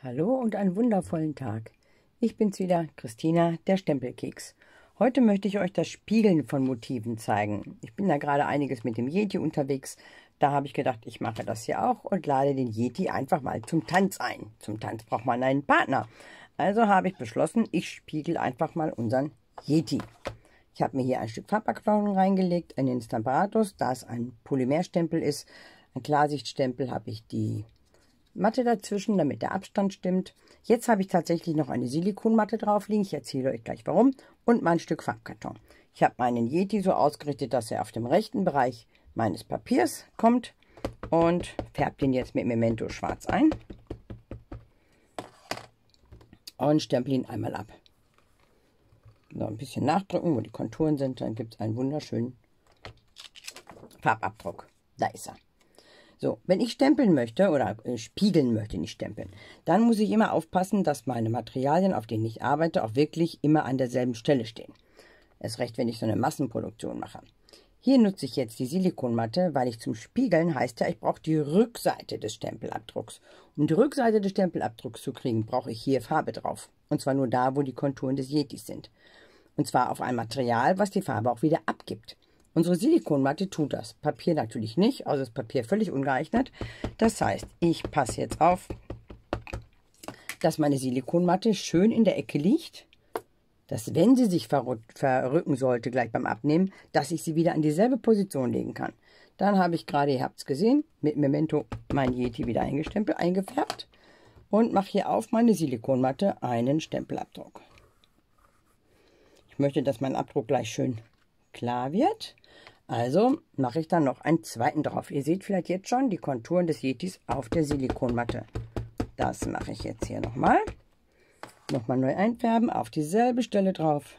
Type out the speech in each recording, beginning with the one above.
Hallo und einen wundervollen Tag. Ich bin's wieder, Christina, der Stempelkeks. Heute möchte ich euch das Spiegeln von Motiven zeigen. Ich bin da gerade einiges mit dem Yeti unterwegs. Da habe ich gedacht, ich mache das hier auch und lade den Yeti einfach mal zum Tanz ein. Zum Tanz braucht man einen Partner. Also habe ich beschlossen, ich spiegel einfach mal unseren Yeti. Ich habe mir hier ein Stück Farbkarton reingelegt, einen Stamparatus, da es ein Polymerstempel ist. Ein Klarsichtstempel habe ich die Matte dazwischen, damit der Abstand stimmt. Jetzt habe ich tatsächlich noch eine Silikonmatte drauf liegen. Ich erzähle euch gleich warum. Und mein Stück Farbkarton. Ich habe meinen Yeti so ausgerichtet, dass er auf dem rechten Bereich meines Papiers kommt. Und färbe den jetzt mit Memento schwarz ein. Und stempel ihn einmal ab. So ein bisschen nachdrücken, wo die Konturen sind. Dann gibt es einen wunderschönen Farbabdruck. Da ist er. So, wenn ich stempeln möchte oder spiegeln möchte, nicht stempeln, dann muss ich immer aufpassen, dass meine Materialien, auf denen ich arbeite, auch wirklich immer an derselben Stelle stehen. Erst recht, wenn ich so eine Massenproduktion mache. Hier nutze ich jetzt die Silikonmatte, weil ich zum Spiegeln, heißt ja, ich brauche die Rückseite des Stempelabdrucks. Um die Rückseite des Stempelabdrucks zu kriegen, brauche ich hier Farbe drauf. Und zwar nur da, wo die Konturen des Yetis sind. Und zwar auf ein Material, was die Farbe auch wieder abgibt. Unsere Silikonmatte tut das. Papier natürlich nicht, also das Papier völlig ungeeignet. Das heißt, ich passe jetzt auf, dass meine Silikonmatte schön in der Ecke liegt, dass wenn sie sich verrücken sollte, gleich beim Abnehmen, dass ich sie wieder an dieselbe Position legen kann. Dann habe ich gerade, ihr habt es gesehen, mit Memento mein Yeti wieder eingestempelt, eingefärbt und mache hier auf meine Silikonmatte einen Stempelabdruck. Ich möchte, dass mein Abdruck gleich schön klar wird. Also mache ich dann noch einen zweiten drauf. Ihr seht vielleicht jetzt schon die Konturen des Yetis auf der Silikonmatte. Das mache ich jetzt hier nochmal. Nochmal neu einfärben, auf dieselbe Stelle drauf.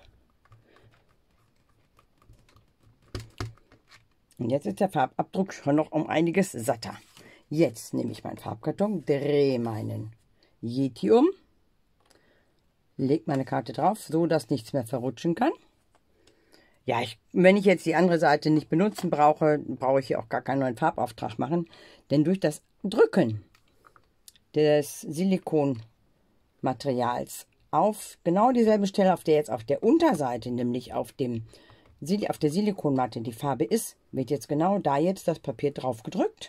Und jetzt ist der Farbabdruck schon noch um einiges satter. Jetzt nehme ich meinen Farbkarton, drehe meinen Yeti um, lege meine Karte drauf, so dass nichts mehr verrutschen kann. Ja, wenn ich jetzt die andere Seite nicht benutzen brauche, brauche ich hier auch gar keinen neuen Farbauftrag machen. Denn durch das Drücken des Silikonmaterials auf genau dieselbe Stelle, auf der jetzt auf der Unterseite, nämlich auf der Silikonmatte die Farbe ist, wird jetzt genau da jetzt das Papier drauf gedrückt.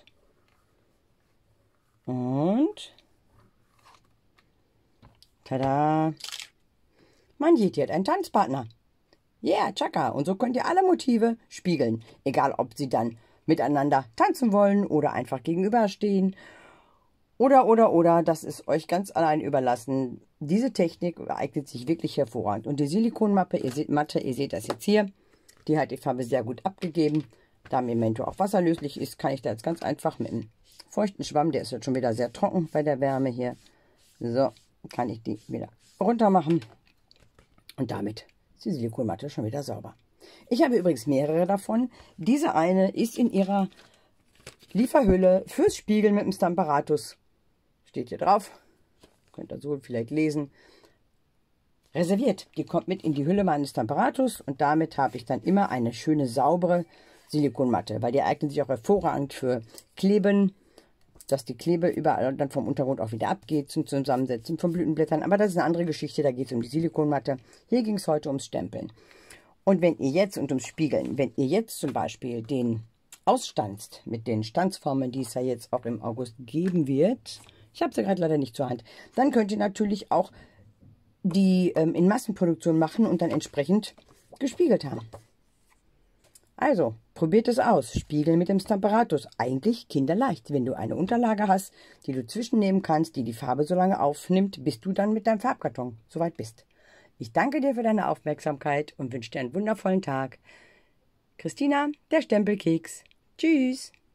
Und tada! Mein Yeti hat einen Tanzpartner. Yeah, tschakka. Und so könnt ihr alle Motive spiegeln. Egal, ob sie dann miteinander tanzen wollen oder einfach gegenüberstehen. Oder. Das ist euch ganz allein überlassen. Diese Technik eignet sich wirklich hervorragend. Und die Silikonmatte, ihr seht das jetzt hier, die hat die Farbe sehr gut abgegeben. Da Memento auch wasserlöslich ist, kann ich da jetzt ganz einfach mit einem feuchten Schwamm, der ist jetzt schon wieder sehr trocken bei der Wärme hier. So, kann ich die wieder runter machen. Und damit ist die Silikonmatte schon wieder sauber. Ich habe übrigens mehrere davon. Diese eine ist in ihrer Lieferhülle fürs Spiegeln mit dem Stamparatus. Steht hier drauf. Könnt ihr so vielleicht lesen. Reserviert. Die kommt mit in die Hülle meines Stamparatus und damit habe ich dann immer eine schöne saubere Silikonmatte, weil die eignet sich auch hervorragend für Kleben, dass die Klebe überall dann vom Untergrund auch wieder abgeht zum Zusammensetzen von Blütenblättern. Aber das ist eine andere Geschichte, da geht es um die Silikonmatte. Hier ging es heute ums Stempeln. Und wenn ihr jetzt, und ums Spiegeln, wenn ihr jetzt zum Beispiel den ausstanzt mit den Stanzformen, die es ja jetzt auch im August geben wird, ich habe sie gerade leider nicht zur Hand, dann könnt ihr natürlich auch die in Massenproduktion machen und dann entsprechend gespiegelt haben. Also, probiert es aus. Spiegeln mit dem Stamparatus. Eigentlich kinderleicht, wenn du eine Unterlage hast, die du zwischennehmen kannst, die die Farbe so lange aufnimmt, bis du dann mit deinem Farbkarton soweit bist. Ich danke dir für deine Aufmerksamkeit und wünsche dir einen wundervollen Tag. Christina, der Stempelkeks. Tschüss.